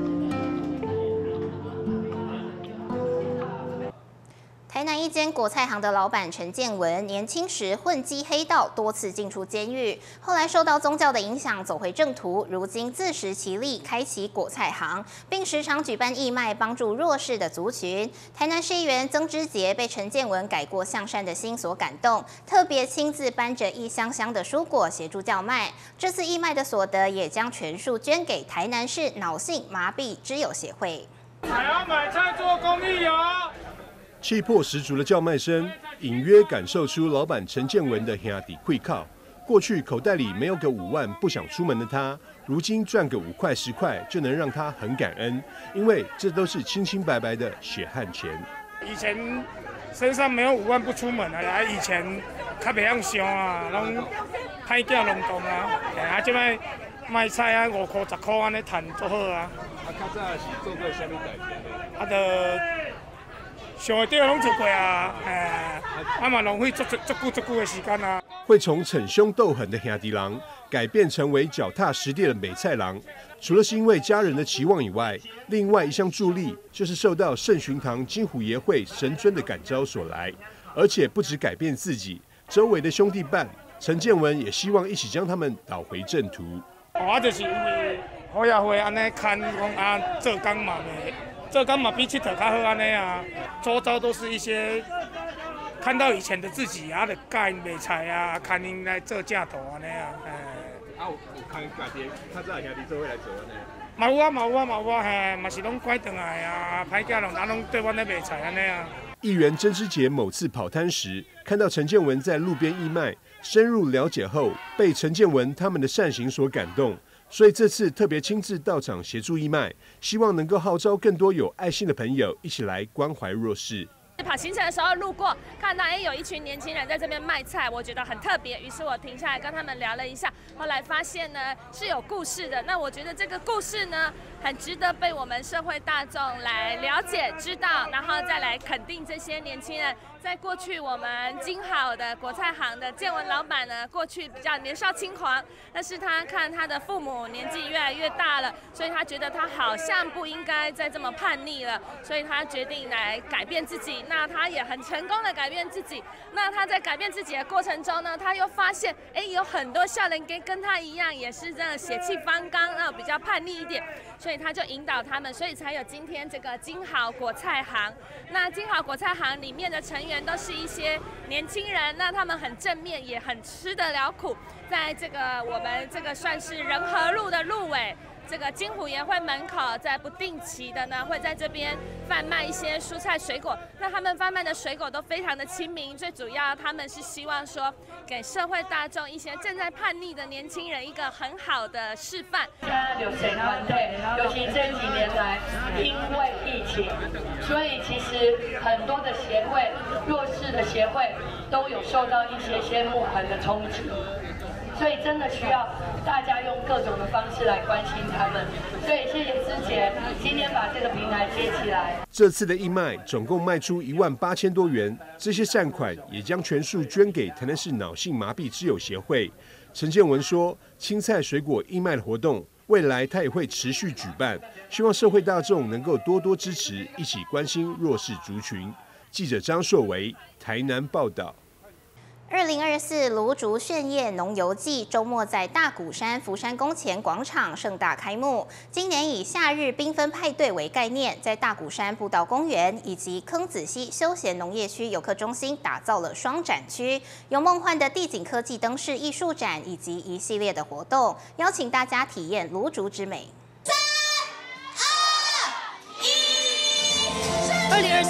台南一间果菜行的老板陈建文，年轻时混迹黑道，多次进出监狱，后来受到宗教的影响，走回正途，如今自食其力，开启果菜行，并时常举办义卖，帮助弱势的族群。台南市议员曾之杰被陈建文改过向善的心所感动，特别亲自搬着一箱箱的蔬果协助叫卖。这次义卖的所得也将全数捐给台南市脑性麻痹之友协会。 还要买菜做公益哦。 气魄十足的叫卖声，隐约感受出老板陈建文的兄弟会靠。过去口袋里没有个五万，不想出门的他，如今赚个五块十块就能让他很感恩，因为这都是清清白白的血汗钱。 以前身上没有五万不出门啊，以前较袂晓想啊，拢歹囝拢动啊，啊，即摆卖菜啊，五块十块安尼赚都好啊。啊，较早是做过啥物代志？啊，就。想会到拢做过啊，哎，啊嘛浪费足足足久足久的时间啊。 会从逞凶斗狠的兄弟郎改变成为脚踏实地的美菜郎，除了是因为家人的期望以外，另外一项助力就是受到圣巡堂金虎爷会神尊的感召所来，而且不止改变自己，周围的兄弟伴陈建文也希望一起将他们导回正途。 哦，啊，就是因为虎爷会安尼看讲啊，做工嘛袂。这干嘛比佚佗较好安尼啊？周遭都是一些看到以前的自己啊，就教因卖菜啊，看因来做正途安尼啊。哎，啊有有看家己较早兄弟做伙来做安尼。嘛有啊，嘛有啊，嘛有啊，嘿，嘛是拢拐转来啊，歹囝拢哪拢对阮咧卖菜安尼啊。 议员曾之杰某次跑摊时，看到陈建文在路边义卖，深入了解后，被陈建文他们的善行所感动。所以这次特别亲自到场协助义卖，希望能够号召更多有爱心的朋友一起来关怀弱势。 跑行程的时候路过，看到哎有一群年轻人在这边卖菜，我觉得很特别，于是我停下来跟他们聊了一下，后来发现呢是有故事的。那我觉得这个故事呢，很值得被我们社会大众来了解、知道，然后再来肯定这些年轻人。在过去，我们金好的果菜行的建文老板呢，过去比较年少轻狂，但是他看他的父母年纪越来越大了，所以他觉得他好像不应该再这么叛逆了，所以他决定来改变自己。那他也很成功的改变自己。那他在改变自己的过程中呢，他又发现，哎，有很多少年跟跟他一样，也是这样血气方刚，那比较叛逆一点，所以他就引导他们，所以才有今天这个金好果菜行。那金好果菜行里面的成员都是一些年轻人，那他们很正面，也很吃得了苦。在这个我们这个算是仁和路的路尾，这个金虎爷会门口，在不定期的呢，会在这边贩卖一些蔬菜水果。那他们贩卖的水果都非常的亲民，最主要他们是希望说，给社会大众一些正在叛逆的年轻人一个很好的示范。 流行团队，尤其这几年来，因为疫情，所以其实很多的协会、弱势的协会都有受到一些些募款的冲击。所以真的需要大家用各种的方式来关心他们。所以谢谢之杰今天把这个平台接起来。 这次的义卖总共卖出一万八千多元，这些善款也将全数捐给台南市脑性麻痹之友协会。陈建文说，青菜水果义卖的活动，未来他也会持续举办，希望社会大众能够多多支持，一起关心弱势族群。记者张硕维台南报道。 二零二四芦竹炫夜农游季周末在大鼓山福山宫前广场盛大开幕。今年以夏日缤纷派对为概念，在大鼓山步道公园以及坑子溪休闲农业区游客中心打造了双展区，有梦幻的地景科技灯饰艺术展以及一系列的活动，邀请大家体验芦竹之美。 二零二四芦竹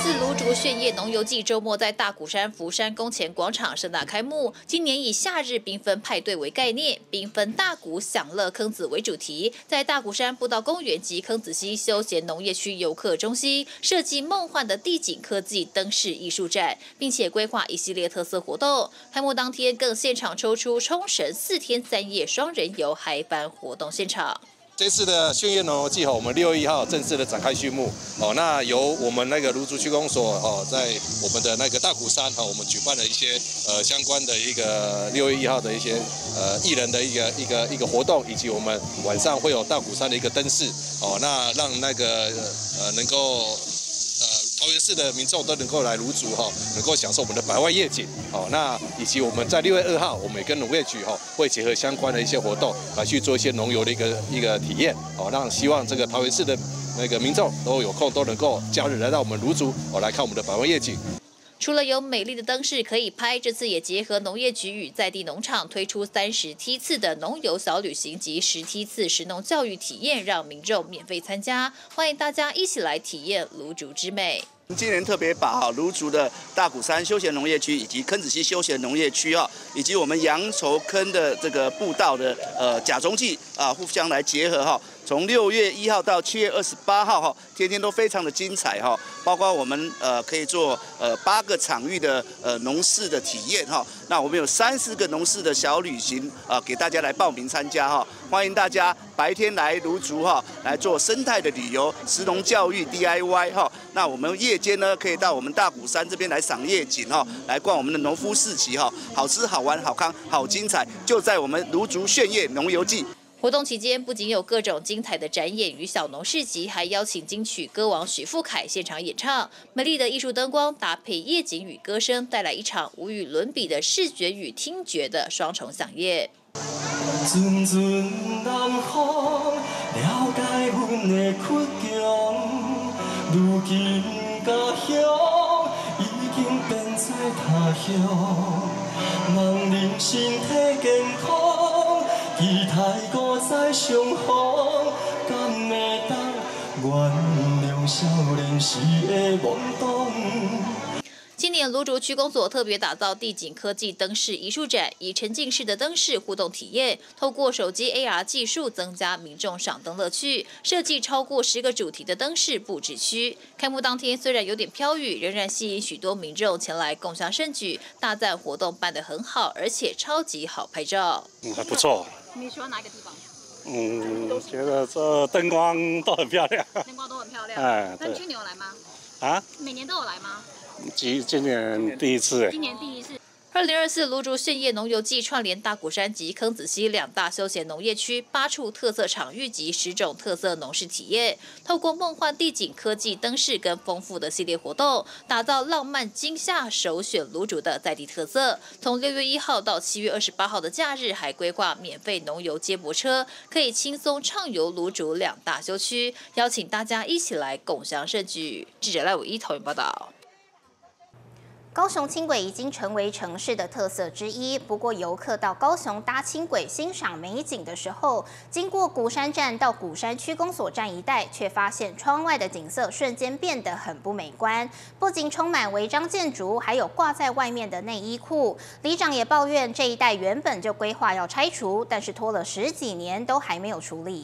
竹炫夜农游季周末在大鼓山福山宫前广场盛大开幕。今年以夏日缤纷派对为概念，缤纷大鼓享乐坑子为主题，在大鼓山步道公园及坑子溪休闲农业区游客中心设计梦幻的地景科技灯饰艺术展，并且规划一系列特色活动。开幕当天更现场抽出冲绳四天三夜双人游嗨翻活动现场。 这次的炫夜农游季哈，我们六月一号正式的展开序幕哦。那由我们那个芦竹区公所哦，在我们的那个大鼓山哈，我们举办了一些呃相关的一个六月一号的一些呃艺人的一个一个一个活动，以及我们晚上会有大鼓山的一个灯饰哦，那让那个呃能够。 桃园市的民众都能够来芦竹哈，能够享受我们的百万夜景哦。那以及我们在六月二号，我们也跟农业局哈会结合相关的一些活动来去做一些农游的一个一个体验哦，让希望这个桃园市的那个民众都有空都能够假日来到我们芦竹哦来看我们的百万夜景。 除了有美丽的灯饰可以拍，这次也结合农业局与在地农场推出三十梯次的农游小旅行及十梯次食农教育体验，让民众免费参加。欢迎大家一起来体验芦竹之美。 今年特别把芦竹的大鼓山休闲农业区以及坑子溪休闲农业区啊，以及我们羊稠坑的这个步道的呃甲中季啊互相来结合哈。从六月一号到七月二十八号哈，天天都非常的精彩哈。包括我们呃可以做呃八个场域的呃农事的体验哈。那我们有三十个农事的小旅行啊，给大家来报名参加哈。欢迎大家白天来芦竹哈来做生态的旅游、食农教育 D I Y 哈。那我们夜间呢，可以到我们大鼓山这边来赏夜景哈，来逛我们的农夫市集哈，好吃、好玩、好康、好精彩，就在我们芦竹炫夜农游季。 活动期间，不仅有各种精彩的展演与小农市集，还邀请金曲歌王许富凯现场演唱。美丽的艺术灯光搭配夜景与歌声，带来一场无与伦比的视觉与听觉的双重飨宴。阵阵南风了解阮的倔强，如今家乡已经变做他乡，人人身体健康。 期待搁再相逢，敢会当原谅少年时的懵懂？今年芦竹区公所特别打造地景科技灯饰艺术展，以沉浸式的灯饰互动体验，透过手机 A R 技术增加民众赏灯乐趣，设计超过十个主题的灯饰布置区。开幕当天虽然有点飘雨，仍然吸引许多民众前来共襄盛举，大赞活动办得很好，而且超级好拍照。 嗯，还不错。 你喜欢哪个地方？ 嗯，觉得这灯光都很漂亮。 灯光都很漂亮。 哎， 那你去年有来吗？ 啊？ 每年都有来吗？ 今今年第一次。 今年第一次。二零二四芦竹炫夜农游季串联大鼓山及坑子溪两大休闲农业区八处特色场域及十种特色农事体验，透过梦幻地景、科技灯饰跟丰富的系列活动，打造浪漫惊吓首选芦竹的在地特色。从六月一号到七月二十八号的假日，还规划免费农游接驳车，可以轻松畅游芦竹两大休区，邀请大家一起来共襄盛举。记者赖伟一桃园报道。 高雄轻轨已经成为城市的特色之一。不过，游客到高雄搭轻轨欣赏美景的时候，经过鼓山站到鼓山区公所站一带，却发现窗外的景色瞬间变得很不美观。不仅充满违章建筑，还有挂在外面的内衣裤。里长也抱怨，这一带原本就规划要拆除，但是拖了十几年都还没有处理。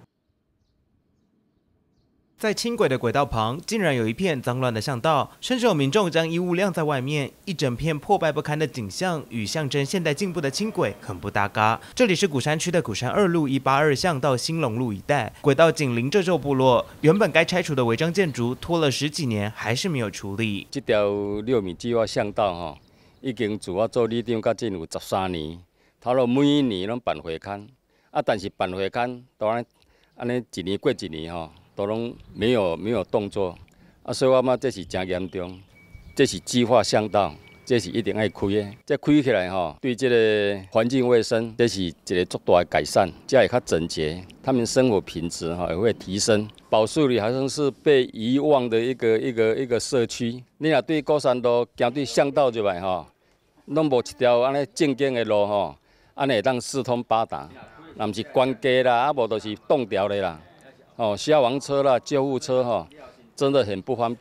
在轻轨的轨道旁，竟然有一片脏乱的巷道，甚至有民众将衣物晾在外面，一整片破败不堪的景象，与象征现代进步的轻轨很不搭嘎。这里是鼓山区的鼓山二路一八二巷到兴隆路一带，轨道紧邻这座部落，原本该拆除的违章建筑，拖了十几年还是没有处理。 这条六米计划巷道哈，已经自我做里长，到近有十三年，头路每年拢办会刊，啊，但是办会刊当然安尼一年过一年吼。 都拢没有没有动作，啊，所以我嘛这是真严重，这是计划巷道，这是一定要开的。这开起来吼，对这个环境卫生，这是一个足大的改善，这会较整洁，他们生活品质哈也会提升。宝树里好像是被遗忘的一个一个一个社区。你若对高山路行对巷道入来吼，拢无一条安尼正经的路吼，安尼会当四通八达，若毋是关街啦，啊无就是冻掉的啦。 哦，消防车啦、救护车哈、哦，真的很不方便。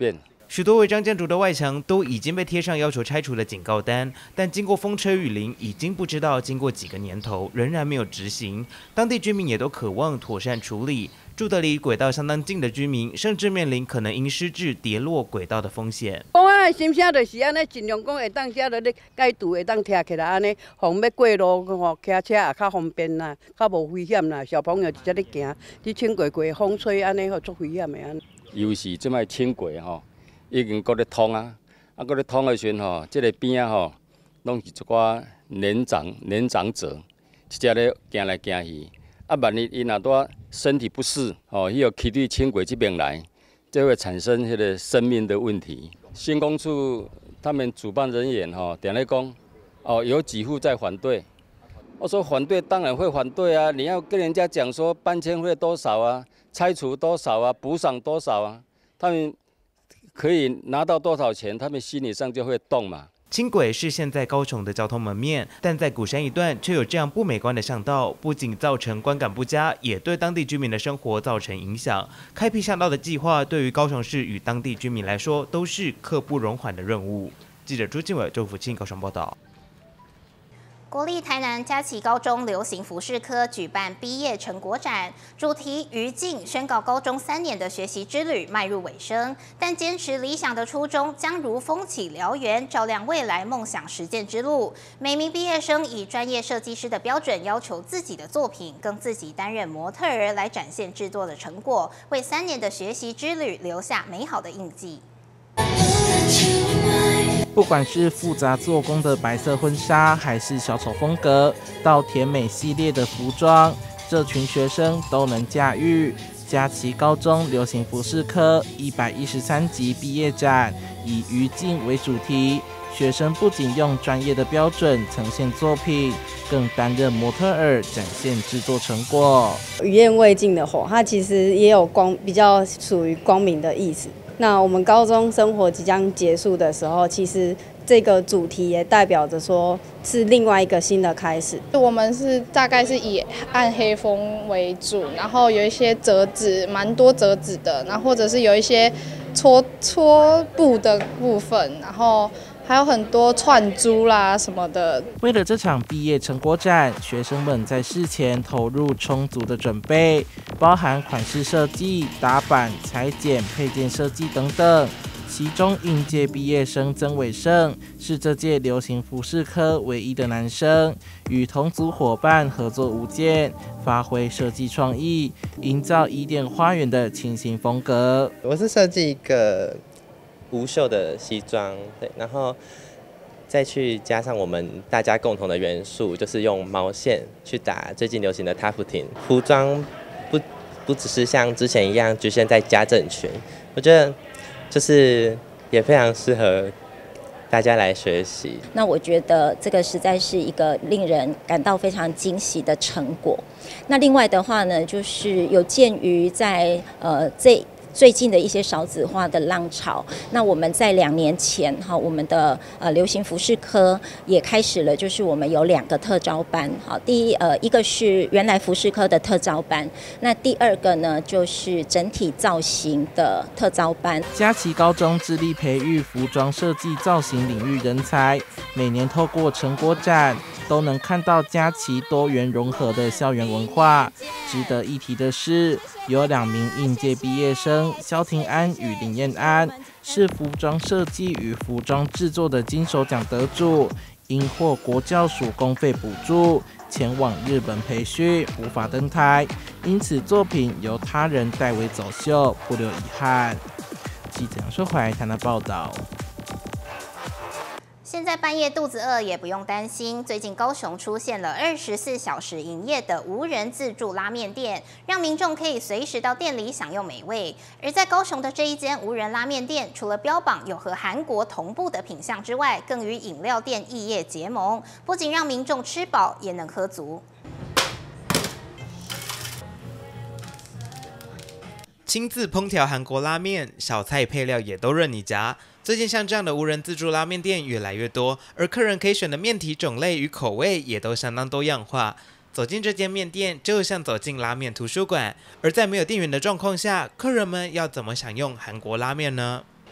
许多违章建筑的外墙都已经被贴上要求拆除的警告单，但经过风吹雨淋，已经不知道经过几个年头，仍然没有执行。当地居民也都渴望妥善处理。住得离轨道相当近的居民，甚至面临可能因失智跌落轨道的风险。 讲啊，心声就是安尼，尽量讲会当遮落咧解除，会当贴起来安尼，防要过路吼，骑车也较方便啦，较无危险啦。小朋友直接咧行，你轻轨轨风吹安尼，吼足危险的安。 尤其即摆轻轨吼，已经搁咧通啊，啊搁咧通的时阵吼，即个边啊吼，拢是一寡年长年长者，直接咧行来行去。啊，万一伊若多身体不适，哦，伊要骑对轻轨这边来，就会产生迄个生命的问题。新工处他们主办人员吼，点来讲，哦，有几户在反对。我说反对当然会反对啊，你要跟人家讲说搬迁费多少啊，拆除多少啊，补偿多少啊，他们可以拿到多少钱，他们心理上就会动嘛。 轻轨是现在高雄的交通门面，但在鼓山一段却有这样不美观的巷道，不仅造成观感不佳，也对当地居民的生活造成影响。开辟巷道的计划对于高雄市与当地居民来说都是刻不容缓的任务。记者朱敬伟、周福庆高雄报道。 国立台南佳琪高中流行服饰科举办毕业成果展，主题于静宣告高中三年的学习之旅迈入尾声，但坚持理想的初衷将如风起燎原，照亮未来梦想实践之路。每名毕业生以专业设计师的标准要求自己的作品，更自己担任模特儿来展现制作的成果，为三年的学习之旅留下美好的印记。 不管是复杂做工的白色婚纱，还是小丑风格，到甜美系列的服装，这群学生都能驾驭。佳琪高中流行服饰科一百一十三级毕业展以于静为主题，学生不仅用专业的标准呈现作品，更担任模特儿展现制作成果。 于燕未尽的火，它其实也有光，比较属于光明的意思。那我们高中生活即将结束的时候，其实这个主题也代表着说是另外一个新的开始。 我们是大概是以暗黑风为主，然后有一些折纸，蛮多折纸的，然后或者是有一些戳戳布的部分，然后还有很多串珠啦什么的。 为了这场毕业成果展，学生们在事前投入充足的准备，包含款式设计、打版、裁剪、配件设计等等。其中应届毕业生曾伟胜是这届流行服饰科唯一的男生，与同组伙伴合作无间，发挥设计创意，营造伊甸花园的清新风格。 我是设计一个无袖的西装，对，然后再去加上我们大家共同的元素，就是用毛线去打最近流行的 taffeting。服装不不只是像之前一样局限在家政群，我觉得就是也非常适合大家来学习。 那我觉得这个实在是一个令人感到非常惊喜的成果。那另外的话呢，就是有鉴于在呃这。最近的一些少子化的浪潮，那我们在两年前哈，我们的呃流行服饰科也开始了，就是我们有两个特招班，好，第一呃一个是原来服饰科的特招班，那第二个呢就是整体造型的特招班。 佳琪高中致力培育服装设计造型领域人才，每年透过成果展都能看到佳琪多元融合的校园文化。值得一提的是，有两名应届毕业生萧庭安与林燕安是服装设计与服装制作的金手奖得主，因获国教署公费补助，前往日本培训，无法登台，因此作品由他人代为走秀，不留遗憾。记者杨硕怀台南报道。 现在半夜肚子饿也不用担心，最近高雄出现了二十四小时营业的无人自助拉面店，让民众可以随时到店里享用美味。而在高雄的这一间无人拉面店，除了标榜有和韩国同步的品项之外，更与饮料店异业结盟，不仅让民众吃饱，也能喝足。 亲自烹调韩国拉面，小菜配料也都任你夹。最近像这样的无人自助拉面店越来越多，而客人可以选的面体种类与口味也都相当多样化。走进这间面店，就像走进拉面图书馆。而在没有店员的状况下，客人们要怎么享用韩国拉面呢？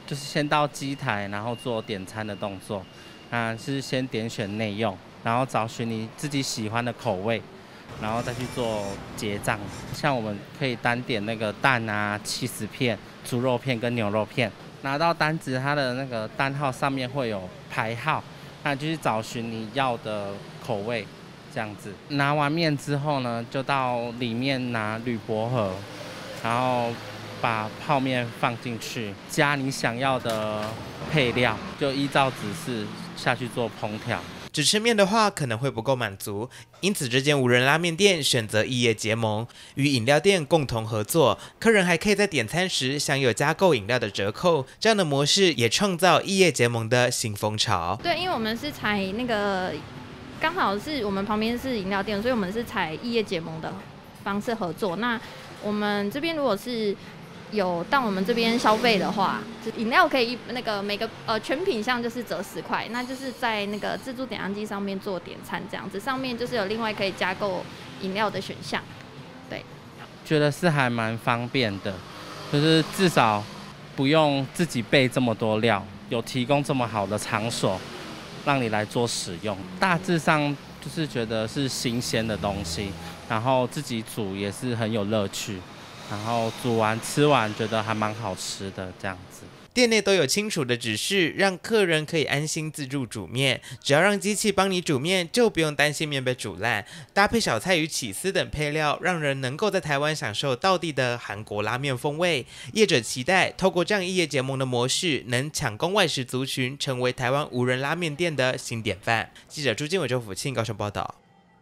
就是先到机台，然后做点餐的动作。啊，是先点选内用，然后找寻你自己喜欢的口味，然后再去做结账。像我们可以单点那个蛋啊、起司片、猪肉片跟牛肉片。拿到单子，它的那个单号上面会有牌号，那就去找寻你要的口味，这样子。拿完面之后呢，就到里面拿铝箔盒，然后把泡面放进去，加你想要的配料，就依照指示下去做烹调。 只吃面的话可能会不够满足，因此这间无人拉面店选择异业结盟，与饮料店共同合作，客人还可以在点餐时享有加购饮料的折扣。这样的模式也创造异业结盟的新风潮。 对，因为我们是采那个刚好是我们旁边是饮料店，所以我们是采异业结盟的方式合作。那我们这边如果是有到我们这边消费的话，饮料可以那个每个呃全品项就是折十块，那就是在那个自助点餐机上面做点餐这样子，上面就是有另外可以加购饮料的选项。对， 觉得是还蛮方便的，就是至少不用自己备这么多料，有提供这么好的场所让你来做使用。大致上就是觉得是新鲜的东西，然后自己煮也是很有乐趣。然后煮完吃完觉得还蛮好吃的，这样子。 店内都有清楚的指示，让客人可以安心自助煮面。只要让机器帮你煮面，就不用担心面被煮烂。搭配小菜与起司等配料，让人能够在台湾享受道地的韩国拉面风味。业者期待透过这样异业结盟的模式，能抢攻外食族群，成为台湾无人拉面店的新典范。记者朱经纬、周辅庆高雄报道。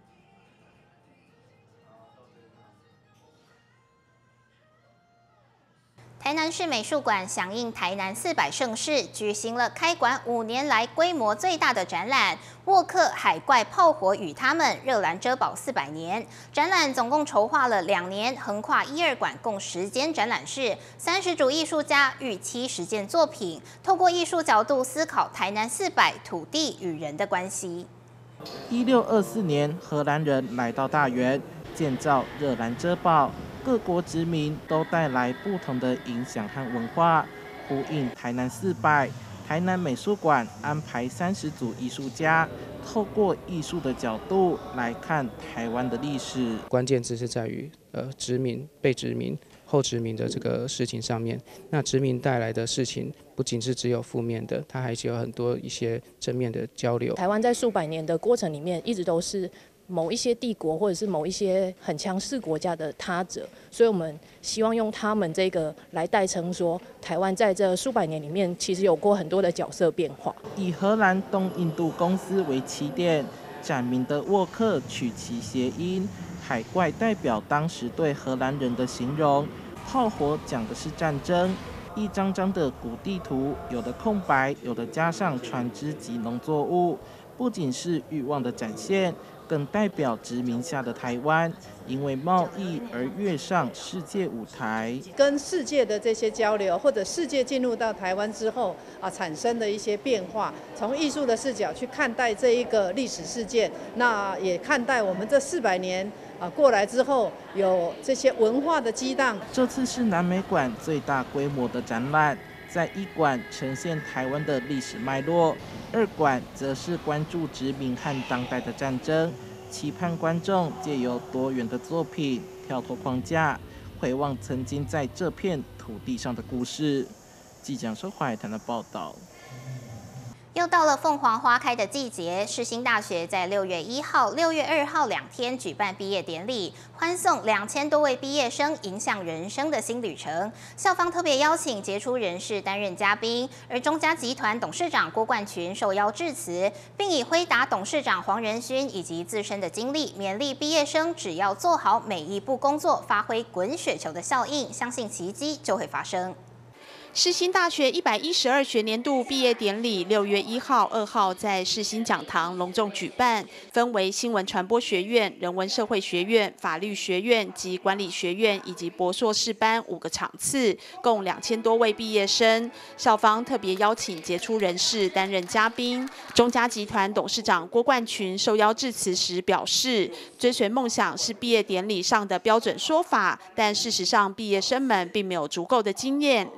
台南市美术馆响应台南四百盛事，举行了开馆五年来规模最大的展览——沃克海怪炮火与他们热兰遮堡四百年。展览总共筹划了两年，横跨一二馆，共十间展览室，三十组艺术家逾七十件作品，透过艺术角度思考台南四百土地与人的关系。 一六二四年，荷兰人来到大园，建造热兰遮堡。各国殖民都带来不同的影响和文化，呼应台南四百。台南美术馆安排三十组艺术家，透过艺术的角度来看台湾的历史。 关键字是在于呃殖民、被殖民、后殖民的这个事情上面。那殖民带来的事情不仅是只有负面的，它还是有很多一些正面的交流。 台湾在数百年的过程里面，一直都是某一些帝国或者是某一些很强势国家的他者，所以我们希望用他们这个来代称说，台湾在这数百年里面其实有过很多的角色变化。 以荷兰东印度公司为起点，展名的沃克取其谐音，海怪代表当时对荷兰人的形容，炮火讲的是战争。一张张的古地图，有的空白，有的加上船只及农作物，不仅是欲望的展现，更代表殖民下的台湾因为贸易而跃上世界舞台， 跟世界的这些交流，或者世界进入到台湾之后啊产生的一些变化，从艺术的视角去看待这一个历史事件，那也看待我们这四百年啊过来之后有这些文化的激荡。 这次是南美馆最大规模的展览。在一馆呈现台湾的历史脉络，二馆则是关注殖民和当代的战争，期盼观众借由多元的作品跳脱框架，回望曾经在这片土地上的故事。记者收怀台的报道。 又到了凤凰花开的季节，世新大学在六月一号、六月二号两天举办毕业典礼，欢送两千多位毕业生，影响人生的新旅程。校方特别邀请杰出人士担任嘉宾，而中嘉集团董事长郭冠群受邀致辞，并以辉达董事长黄仁勋以及自身的经历，勉励毕业生只要做好每一步工作，发挥滚雪球的效应，相信奇迹就会发生。 世新大学一百一十二学年度毕业典礼，六月一号、二号在世新讲堂隆重举办，分为新闻传播学院、人文社会学院、法律学院及管理学院以及博硕士班五个场次，共两千多位毕业生。校方特别邀请杰出人士担任嘉宾。中嘉集团董事长郭冠群受邀致辞时表示，追随梦想是毕业典礼上的标准说法，但事实上毕业生们并没有足够的经验了解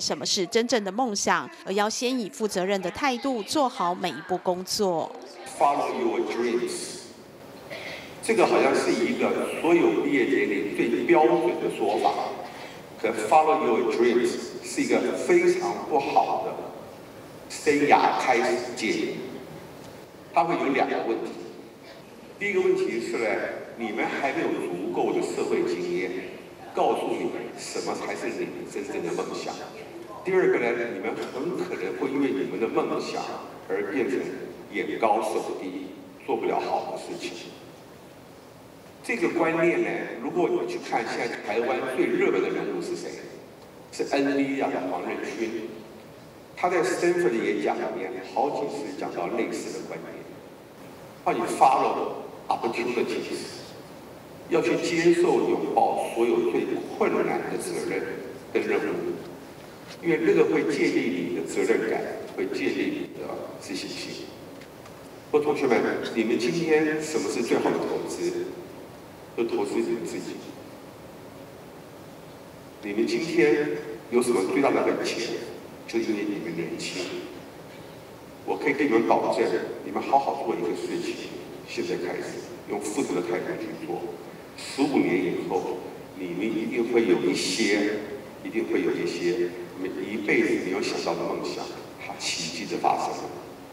什么是真正的梦想，而要先以负责任的态度做好每一步工作。 Follow your dreams， 这个好像是一个所有毕业典礼最标准的说法，可 Follow your dreams 是一个非常不好的生涯开始建议。它会有两个问题，第一个问题是呢，你们还没有足够的社会经验，告诉你们什么才是你们真正的梦想。第二个呢，你们很可能会因为你们的梦想而变成眼高手低，做不了好的事情。这个观念呢，如果你去看现在台湾最热门的人物是谁？是 N V 啊，黄仁勋。他在 Stanford 的演讲里面好几次讲到类似的观念，让你 follow opportunities， 要去接受拥抱所有最困难的责任跟任务，因为那个会建立你的责任感，会建立你的自信心。说同学们，你们今天什么是最好的投资？就投资你们自己。你们今天有什么最大的本钱？就因为你们年轻。我可以跟你们保证，你们好好做一个事情，现在开始用负责的态度去做，十五年以后，你们一定会有一些，一定会有一些你们一辈子没有想到的梦想，它奇迹的发生了。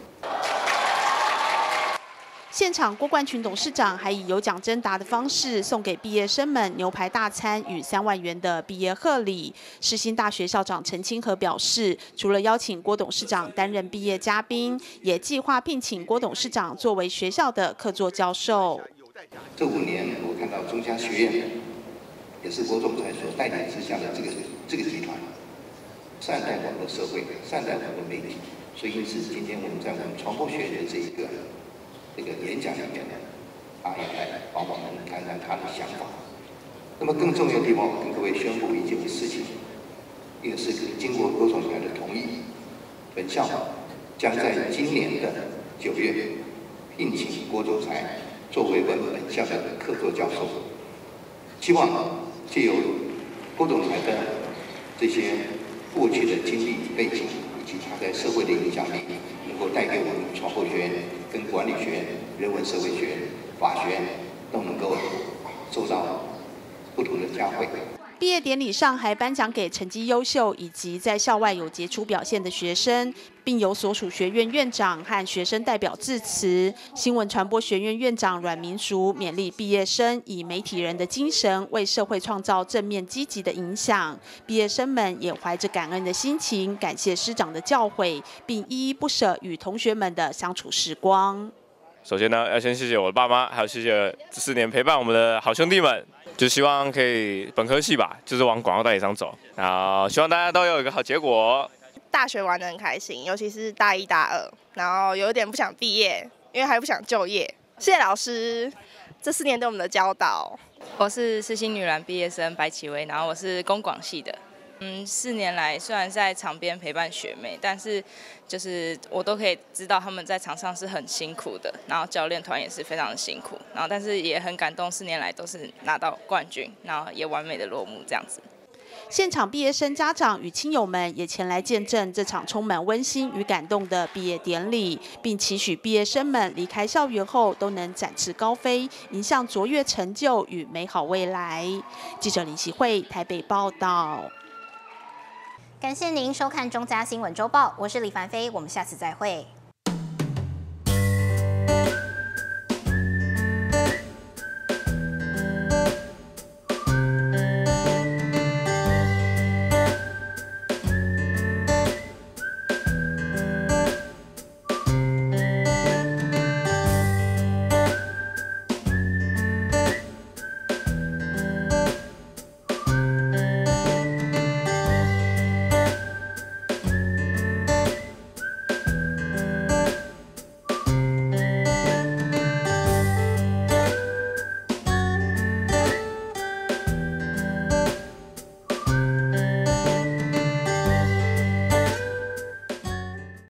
现场，郭冠群董事长还以有奖征答的方式送给毕业生们牛排大餐与三万元的毕业贺礼。世新大学校长陈清和表示，除了邀请郭董事长担任毕业嘉宾，也计划聘请郭董事长作为学校的客座教授。 这五年，我看到中嘉学院也是郭总裁所带领之下的这个这个集团，善待我们的社会，善待我们的媒体。所以因此，今天我们在我们传播学院的这一个。这个演讲里面呢，他也来帮我们谈谈他的想法。那么更重要的地方，我跟各位宣布一件事情，也是经过郭总裁的同意，本校将在今年的九月聘请郭总裁作为我们本校的客座教授。希望借由郭总裁的这些过去的经历背景，以及他在社会的影响力，能够带给我们传播学院。跟管理学院、人文社会学院、法学院都能够受到不同的嘉惠。 毕业典礼上还颁奖给成绩优秀以及在校外有杰出表现的学生，并由所属学院院长和学生代表致辞。新闻传播学院院长阮明淑勉励毕业生以媒体人的精神为社会创造正面积极的影响。毕业生们也怀着感恩的心情，感谢师长的教诲，并依依不舍与同学们的相处时光。 首先呢，要先谢谢我的爸妈，还有谢谢这四年陪伴我们的好兄弟们。就希望可以本科系吧，就是往广告代理商走，然后希望大家都有一个好结果。 大学玩得很开心，尤其是大一、大二，然后有点不想毕业，因为还不想就业。谢谢老师这四年对我们的教导。 我是世新女篮毕业生白启薇，然后我是公广系的。嗯，四年来虽然在场边陪伴学妹，但是就是我都可以知道他们在场上是很辛苦的，然后教练团也是非常的辛苦，然后但是也很感动，四年来都是拿到冠军，然后也完美的落幕这样子。 现场毕业生家长与亲友们也前来见证这场充满温馨与感动的毕业典礼，并期许毕业生们离开校园后都能展翅高飞，迎向卓越成就与美好未来。记者林习慧台北报道。 感谢您收看中嘉新闻周报，我是李凡飞，我们下次再会。